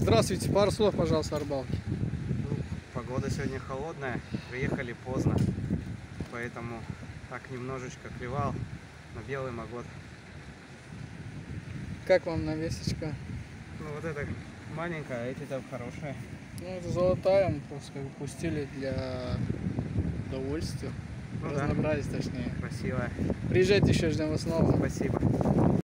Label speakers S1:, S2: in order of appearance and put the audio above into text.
S1: Здравствуйте, пару слов, пожалуйста, о рыбалке.
S2: Ну, погода сегодня холодная, приехали поздно, поэтому так немножечко клевал, но белый магот.
S1: Как вам навесочка?
S2: Ну вот это маленькая, а эти там хорошие.
S1: Ну, это золотая, мы просто как бы пустили для удовольствия,
S2: Ну
S1: разнообразия, точнее.
S2: Красивая.
S1: Приезжайте еще, ждем вас снова.
S2: Спасибо.